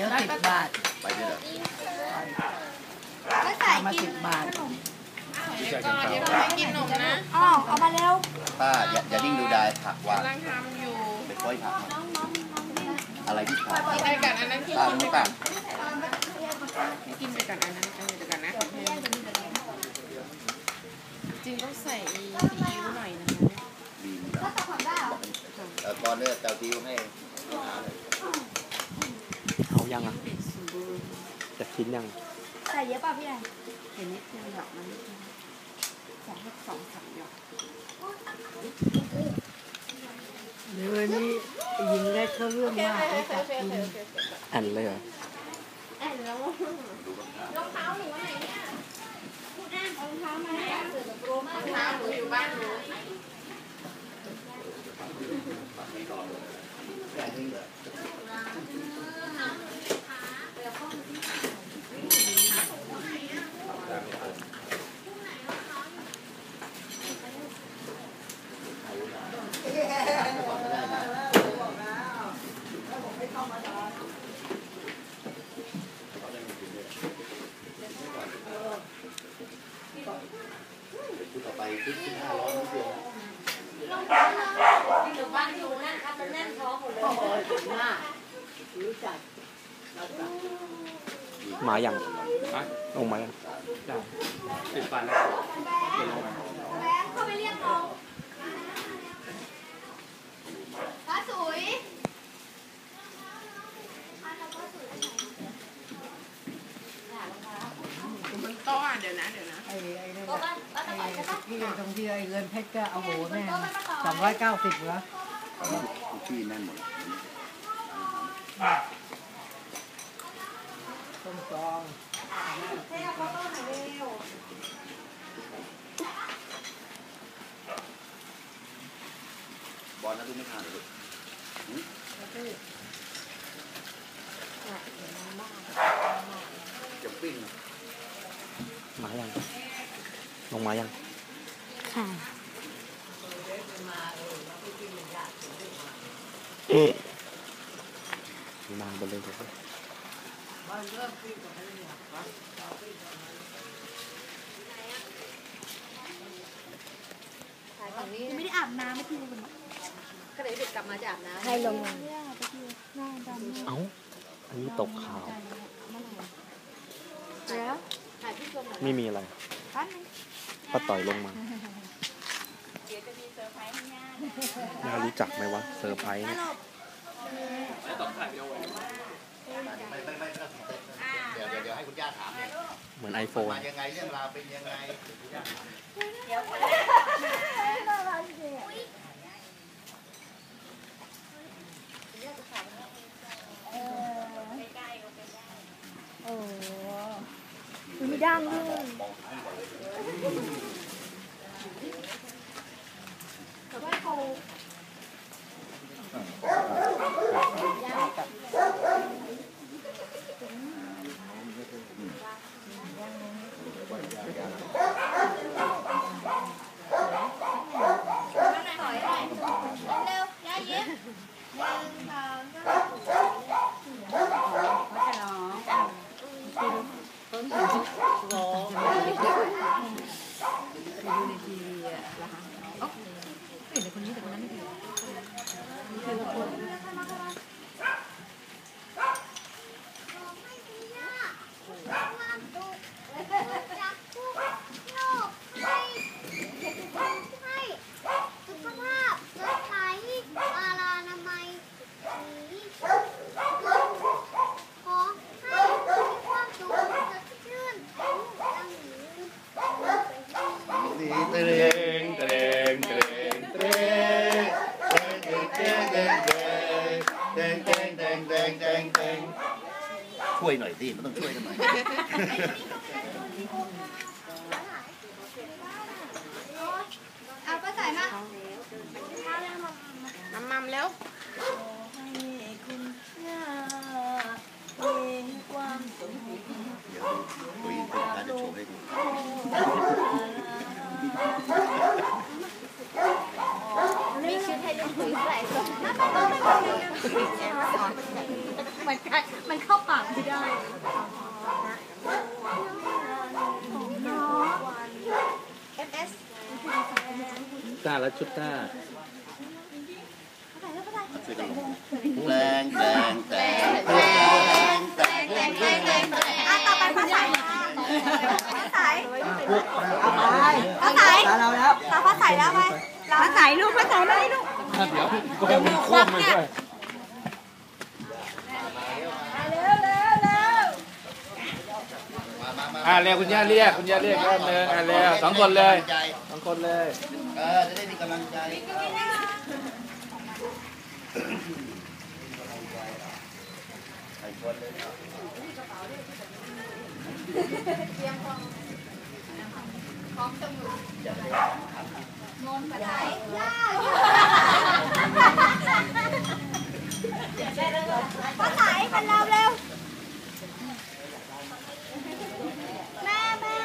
ละ10 บาทไปด้วยเหรอก็ใส่มา10 บาทก่อนยังไม่กินขนมนะอ๋อเอามาเร็วป้าอย่าดิ้งดูได้ผักวางกำลังทำอยู่ไปค่อยผักอะไรที่ผักกินไปกันอันนั้นที่กินไปก่อนที่กินไปก่อนอันนั้นอันนี้เดี๋ยวกันนะจริงต้องใส่ซีอิ๊วหน่อยนะดีก่อนเนี่ยเจ้าดิวให้เอายังอ่ะจะกินยังใส่เยอะป่ะพี่แอนเห็นนิดนึงหยอกมันนิดนึง2-3หยอกเดี๋ยวนี้ยิงได้เขาเรื่องมากเลยค่ะอันเลยเหรอแอนแล้วรองเท้าหนูไหนเนี่ยคุณแอนรองเท้ามาแล้วรองเท้าหนูอยู่บ้านหนูต่อไปคิด1500นิดเดียวอยู่บ้านอยู่นั่นครับมันแน่นท้องหมดเลยโอ้โหมากรู้จักมาอย่างลงมายังได้10 วันแล้วเข้าไปเรียกน้องป้าสวยโต๊ะเดี๋ยวนะที่ตรงที่ไอ้เงินเพชรก็เอาโหแม่390เหรอที่นั่นหมดต้มซองบอลนะลูกไม่ทานเลยจะปิ้งมายังลงมายังค่ะนางไปเลยครับไม่ได้อาบน้ำไม่ทีเลยก็เลยเด็กกลับมาจะอาบน้ำให้ลงมาเอ้าอันนี้ตกข่าวไม่มีอะไรป้าต่อยลงมาน่ารู้จักไหมวะเซอร์ไพรส์เนี่ยเดี๋ยวให้คุณย่าถามเนี่ยเหมือนไอโฟนมายังไงเรื่องราวเป็นยังไงโอ้มีดังด้วยช่วยหน่อยสิมันต้องช่วยกันหน่อยเอาป้าใส่มามัมแล้วคุยการจะโชว์ให้ดูมีชุดให้ลูกคุยใส่มันเข้าปากต้าและชุดต้าแรงแรงแรงแรงแรงแรงแรงแรงต่อไปฟ้าใสฟ้าใสฟ้าใสเราแล้วฟ้าใสแล้วไหมฟ้าใสลูกฟ้าใสไม่ลูกเดี๋ยวก็มีควบมาด้วยเร็วเร็วเร็วเร็วคุณย่าเรียกรอบนึงเร็ว2 คนเลย2 คนเลยจะได้มีกำลังใจใครคนเลยฟ้าใสเป็นเราเร็วแม่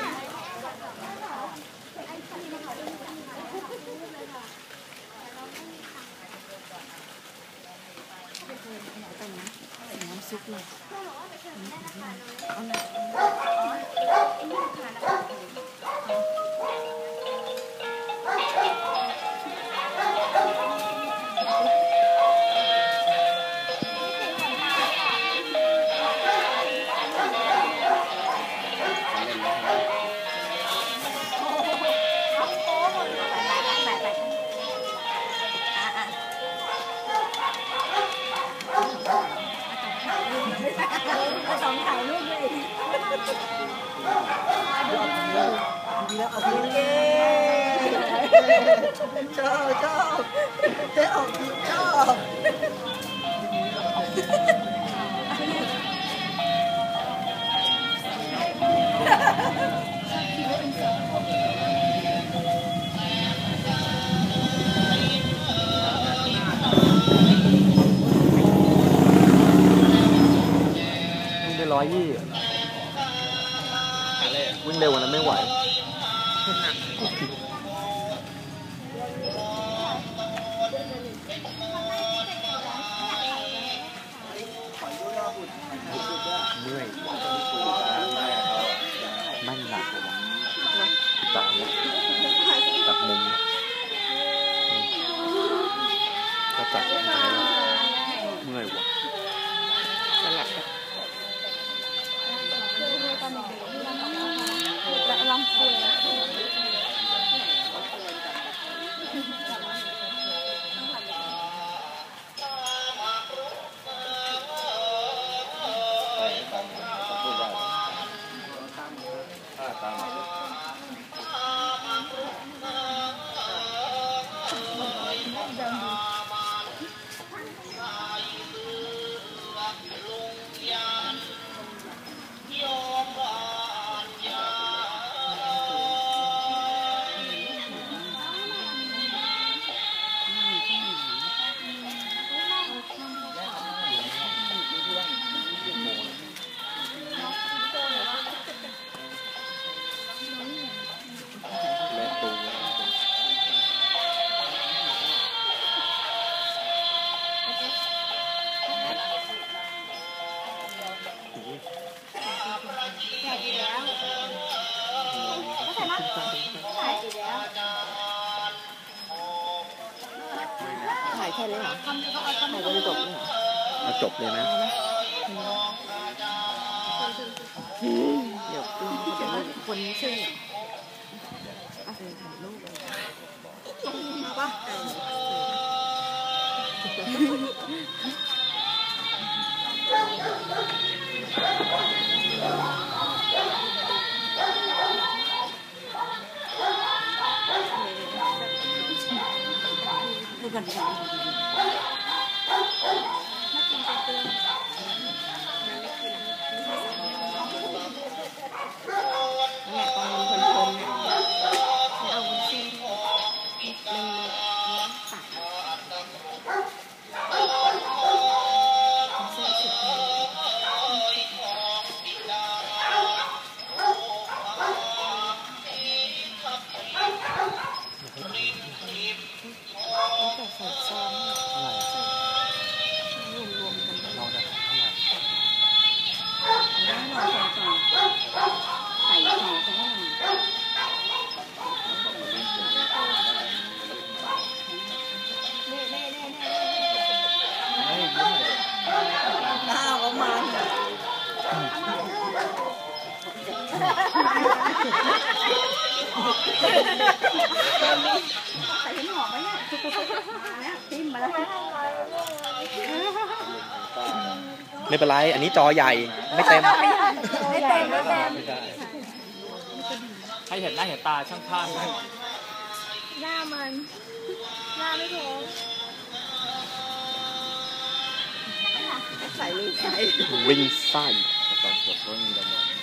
สองถ่ายรูปเลยชอบเจ๊ออกชอบ 120วิ่งเร็วกว่านั้นไม่ไหวเมื่อยแม่งหนักจับมุมก็จับเมื่อยว่ะลองคุยถ่ายแค่นี้เหรอถ่ายก็จะจบเลยเหรอจบเลยนะเดี๋ยวคนชื่ออะไรถ่ายรูปป่ะดูกันดีกว่าใส่หินหอมไหมเนี่ยมาแล้วทิมมาแล้วไม่เป็นไร อันนี้จอใหญ่ ไม่เต็มไม่เต็มไม่เต็มให้เห็นหน้าเห็นตาช่างภาพหน้ามันหน้าไม่พอใส่ลูกใส่วิ่งไส้ตอนจบก็มีดำเนิน